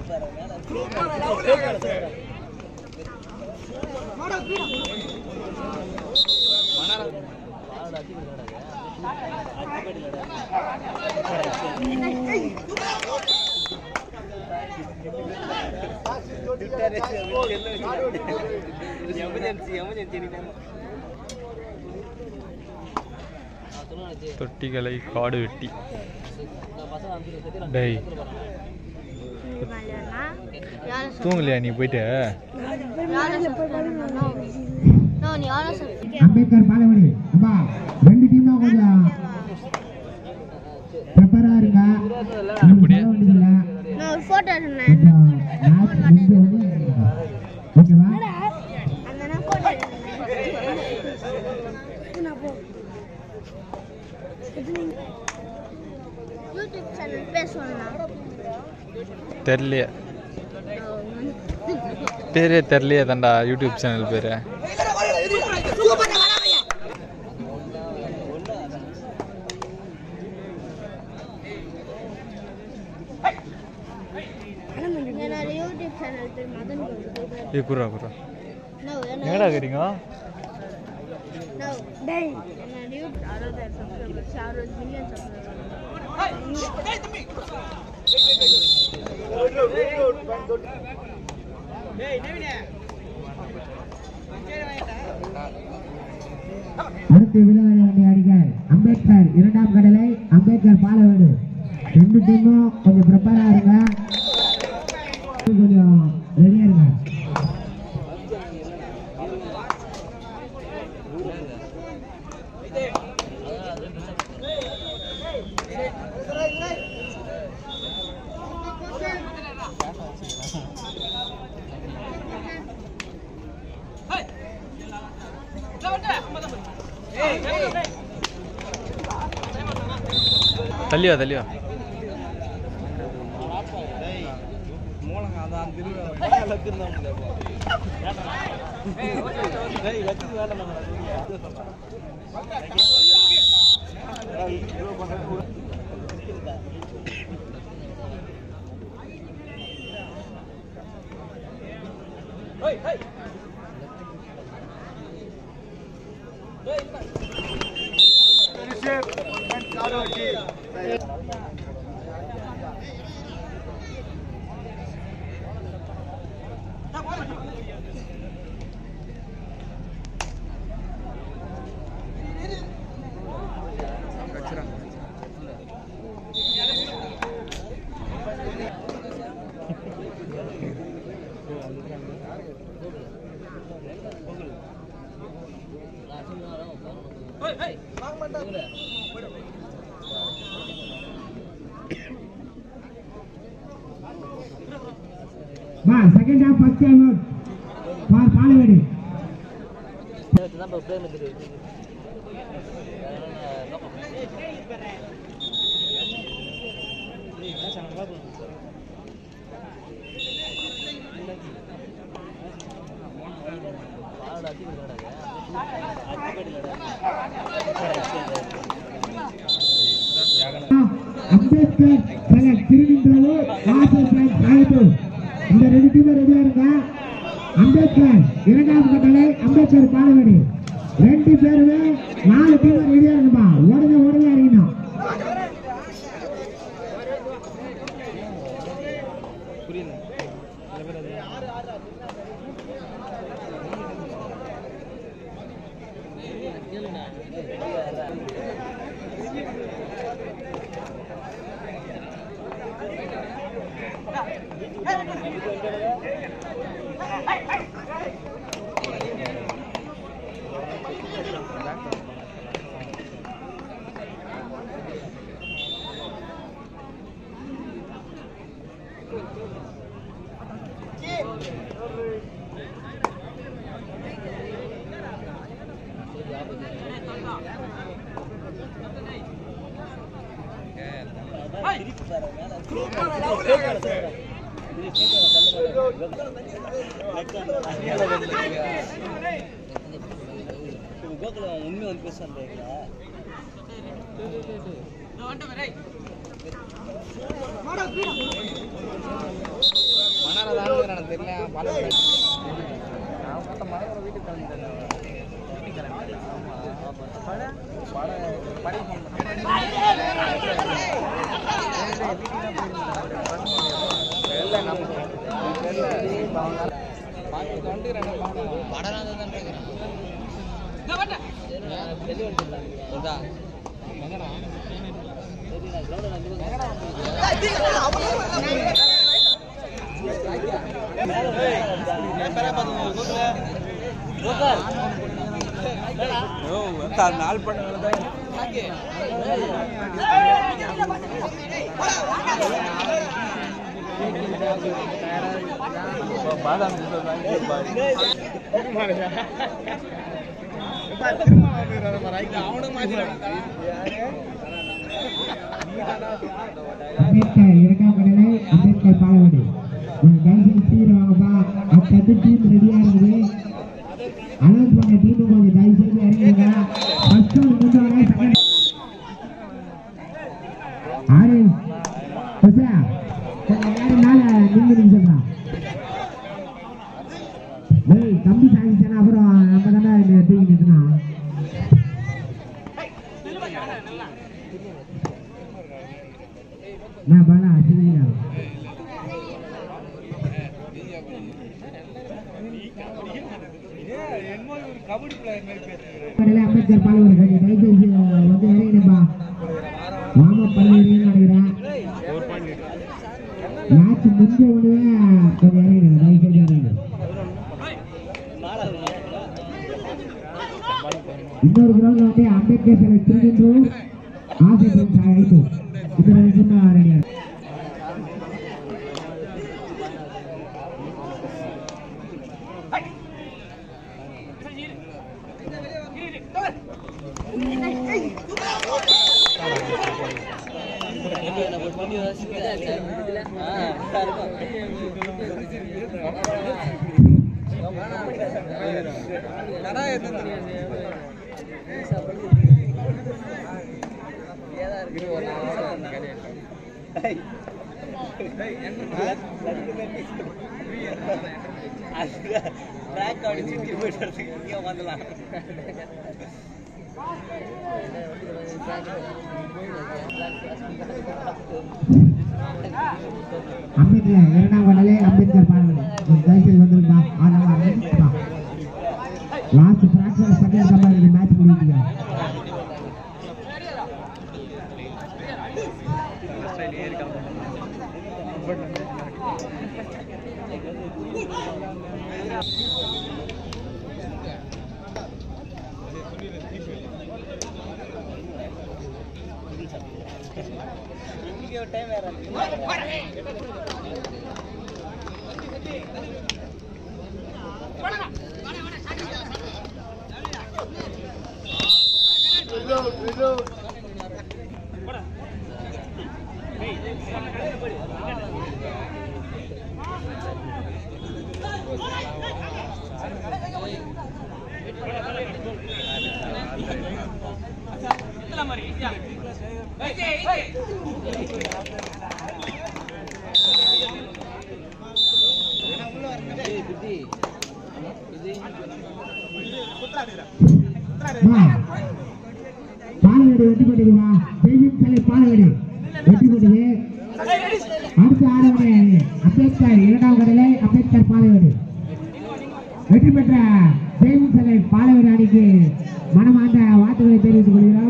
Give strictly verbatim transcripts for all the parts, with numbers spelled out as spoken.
தொட்டிகளை காடு வெட்டி டேய் தூங்கலையா நீ போயிட்டு அம்பேத்கர் பாலவடி அப்பா ரெண்டு டீமா கொஞ்சம் ப்ரிப்பேரா இருங்க அப்படியே நான் ஒரு போட்டோ எடுத்தேன் ஓகேவா அந்த நான் போட்டோ யூடியூப் சேனல் பேர் சொன்னா தெரியலையே பேரே தெரியலையே தாண்டா யூடியூப் சேனல் பேரு என்னோட யூடியூப் சேனல் பேர் மதன் ஏ குரா குரா எங்கடா இருக்கீங்க No, டேய் என்னோட யூடியூப் அறுபதாயிரம் சப்ஸ்கிரைபர்ஸ் அறுபது மில்லியன் அடுத்து விளையாட அடிகள் அம்பேத்கர் இரண்டாம் கடலை அம்பேத்கர் பாலவீடு ரெண்டு டீமும் கொஞ்சம் ப்ரிப்பேரா இருங்க கொஞ்சம் ரெடியா இருங்க தள்ளிவா தள்ளிவா வா second half first time out for பாலவீடு அம்பேத்கர் செலக்ட் திருவின்றவு வாசல் பிளான் ஆயிட்டு இந்த ரெண்டு டீமும் ரெடியா இருங்க அம்பேத்கர் இரண்டாம் கட்டளை அம்பேத்கர் பாலவீடு ரெண்டு பேருமே நாலு டீமும் ரெடியா இருங்கப்பா உடனே உடனே அறியணும் உண்மை வந்து பேசுறீங்களா மாடா நாள் பண்ண பாதாம் அம்பேத்கர் இரண்டாம் கடலை அம்பேத்கர் பாலவடி டைசன் சீரவாங்கப்பா அடுத்தது டீம் ரெடியா இருக்குது அனௌன்ஸ் பண்ண டீம் கொஞ்சம் தயவு செய்து இறங்கிடுங்க ஃபர்ஸ்ட் ஒரு மூணு வரை செகண்ட் ஆறு பசா கொஞ்சம் நேரம் மேல நின்று நிமிஷம் டேய் தம்பி சாங்கிச்சானா அப்புறம் நம்ம தானே தூக்கி நிறுத்தினா நான் பாலா சரியா அம்பேத்கர் பாலவர் கொஞ்சம் டைசன்ஸ் வந்து இறங்கினப்பா வாம பண்ணிடுறேன்னு நினைக்கிறேன் மேட்ச் முடிஞ்ச உடனே கொஞ்சம் இறங்கிடுங்க டைசன்ஸ் இறங்கிடு இன்னொரு கிரௌண்ட்ல வந்து அம்பேத்கர் சிலை திருநெல்வேலி ஆசை ஆயிடுச்சு இது ரெண்டு ரெடியா அம்பேத்கர் இரண்டாம் கடலே அம்பேத்கர் பாலவடி தயவுசெய்து வந்துருப்பா ஆனா லாஸ்ட் பிராக்சர் செகண்ட் சம்பளம் மேட்ச் முடியுங்க டைம் வேற பாலவடி வெற்றி பெற்றுவா தெய்வீக கலை பாலவடி வெற்றி பெற்றது அடுத்த ஆடவரை அம்பேத்கர் இரண்டாம் கடலை அம்பேத்கர் பாலவடி வெற்றி பெற்ற தெய்வீக கலை பாலவடி அணிக்கு மனமார்ந்த வாழ்த்துக்களை தெரிவித்துக் கொள்கிறோம்.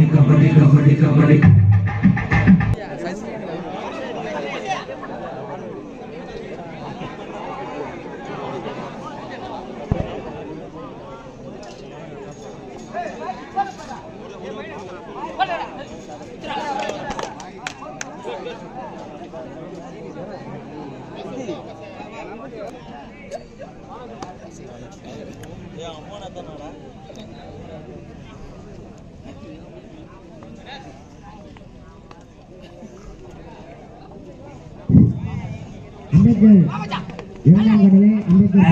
அம்பேத்கர் இரண்டாம் கடலை அம்பேத்கர்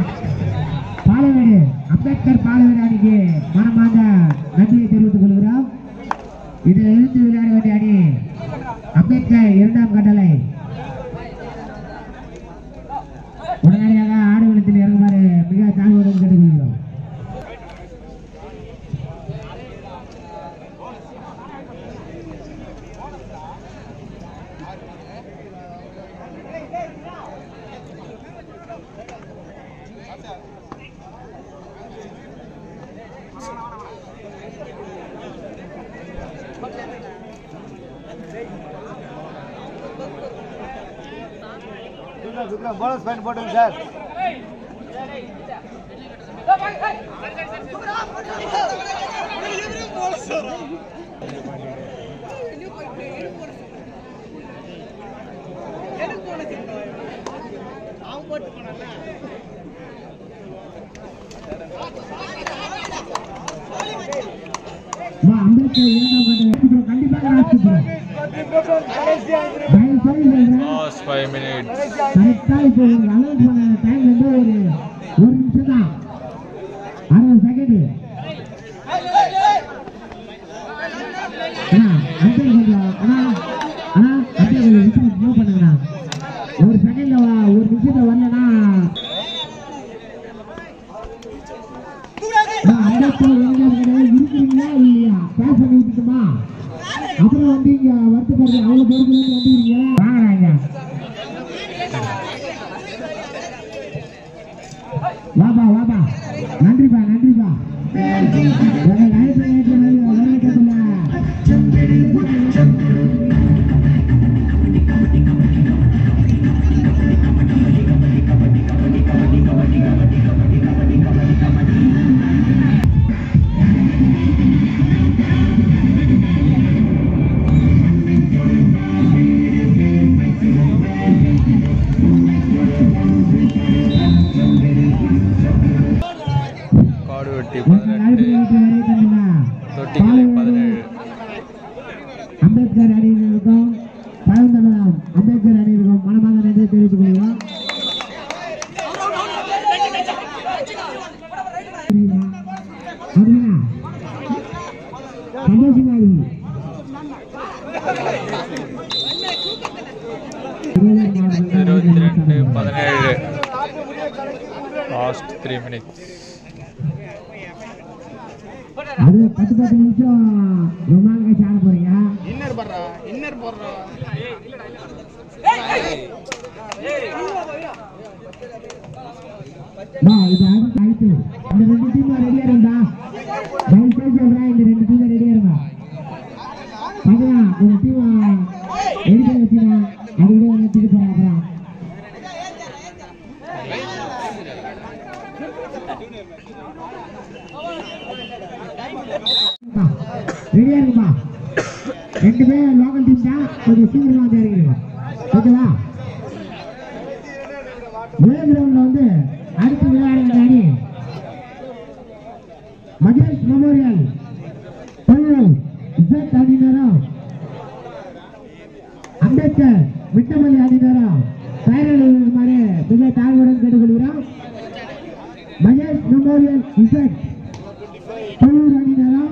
பாலவடி அம்பேத்கர் பாலவடி அணிக்கு மனமார்ந்த நன்றியை தெரிவித்துக் கொள்கிறோம். விக்ரம் போனஸ் பாயிண்ட் போட்டுங்க சார். Last five minutes. கரெக்டா இப்போ அலௌட் பண்ண டைம் வந்து ஒரு ஒரு நிமிஷம் தான், அறுபது செகண்ட். ஒரு செகண்ட்ல ஒரு நிமிஷத்துல வரலன்னா இருக்கிறீங்களா இல்லையா பேச பண்ணிட்டுமா? அப்புறம் வந்து இங்க வருத்தப்படுறது அவ்வளவு பேருக்கு வந்துருக்கீங்க. வாங்குறாங்க வாபா வாபா. நன்றிப்பா நன்றிப்பா. காடுவெட்டி பதினெட்டு, தொட்டிகளை பதினேழு. அம்பேத்கர் அணியினருக்கும் பழந்தமிழகம் அம்பேத்கர் அணியினருக்கும் மனமாக நன்றி தெரிவித்துக் கொள்கிறோம். சந்தோஷமாக இருபத்தி ரெண்டு பதினேழு. Last three minutes. அது பத்து பத்து நிமிஷம் ரொம்ப நாள் கழிச்சு ஆட போறீங்க. இன்னர் போடுறா இன்னர் போடுறா வா இது அடுத்து அடுத்து இந்த ரெண்டு டீமும் ரெடியா இருந்தா தயவு செய்து சொல்றேன், இந்த ரெண்டு டீமும் ரெடியா இருங்க. பாக்கலாம் ஒரு டீம் ரெடி பண்ணி வச்சுனா அது கூட வந்து திருப்பி போறாங்க. ரெடியா இருக்குமா? ரெண்டு பேரும் லோக்கல் டீம் தான், கொஞ்சம் சீக்கிரமா வந்து இறங்கிடுங்க. ஓகேவா? ஒரே கிரவுண்ட்ல வந்து அடுத்து விளையாடுற அணி மகேஷ் மெமோரியல் இசட் அணியினரும் அம்பேத்கர் விட்டமல்லி அணியினரும் தயாரிக்குமாறு மிக தாழ்வுடன் கேட்டுக்கொள்கிறோம். மகேஷ் மெமோரியல் இசட் தொழில் அணியினரும்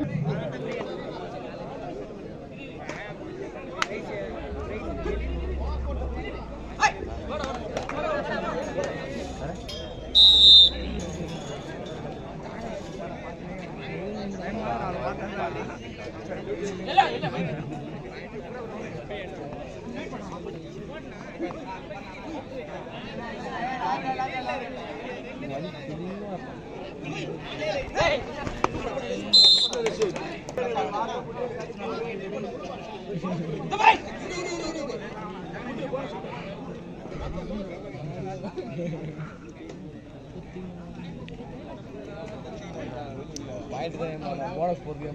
போனஸ் போடுறேன்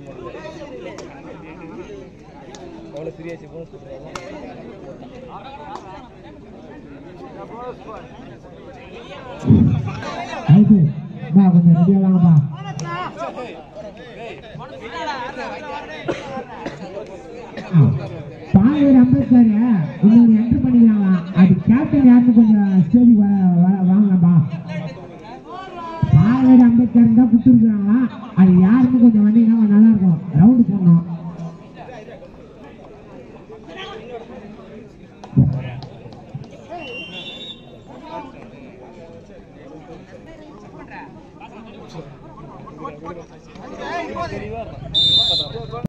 எவ்வளோ சீரியஸ் போனஸ் போடுறாங்க. கொஞ்சம் ரெடியா வாங்கப்பா. பாலூர் அம்பேத்கர் இன்னொரு என்ட்ரு பண்ணிக்கிறாங்க. அது கேப்டன் யாருன்னு கொஞ்சம் ஸ்டேஜ் வாங்கலாம்பா. பாலூர் அம்பேத்கர் தான் கொடுத்துருக்குறாங்களா, அது யாருன்னு கொஞ்சம் வந்தீங்கன்னா நல்லா இருக்கும். ரவுண்டு போடணும்.